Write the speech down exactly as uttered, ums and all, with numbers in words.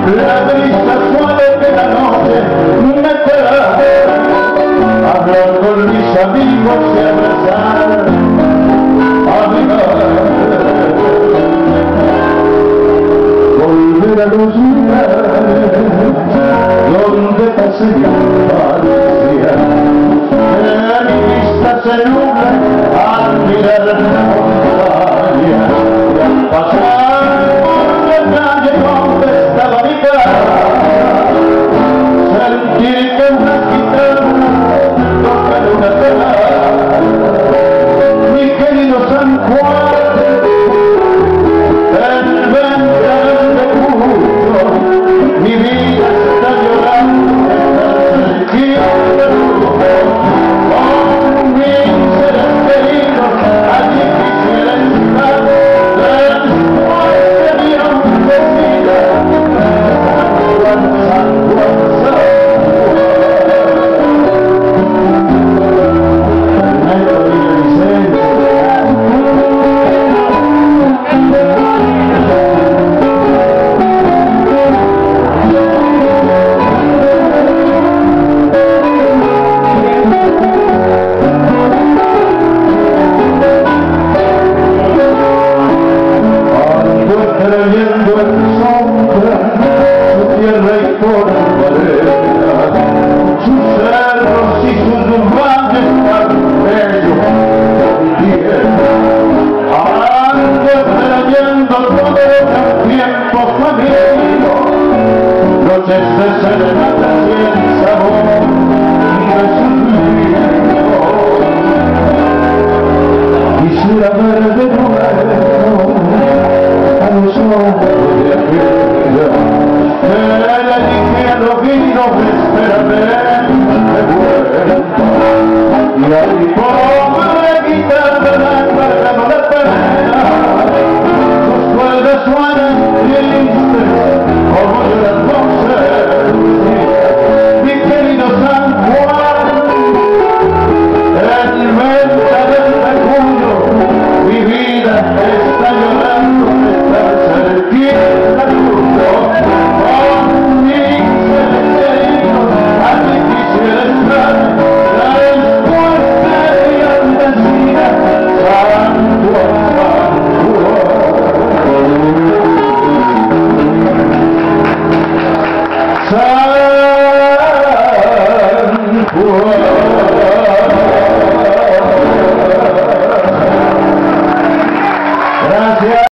la brisa suave de la noche me trae hablar con mis amigos y abrazar a mi madre, volver a los lugares donde pasé mi infancia. Mi vista se nubla al mirar la montaña y al pasar por la calle donde estaba mi casa, sentir que una guitarra toca una tonada. Mi querido San Juan, el ventanal de Cuyo, mi vida está llorando, está sentida con mis seres queridos, allí quisiera estar, después de mi hombre vida, San Juan, San Juan, San Juan. Creyendo en sombra, su tierra y fortaleza, sus cerros y sus valles tan bellos también. Ando creyendo todo el tiempo camino, noches de serenatas y el sabor de sus libros. Quisiera ver de nuevo a los ojos de aquella que le dije al oído, espérame de vuelta, y al pobre guitarra guardando la pena, sus cuerdas suenan tristes como las voces. Mi querido San Juan, el ventanal de Cuyo, mi vida está llorando, está cerquita tuyo, con mis seres queridos, allí quisiera estar, después de mi andesina, San Juan, San Juan. San Juan.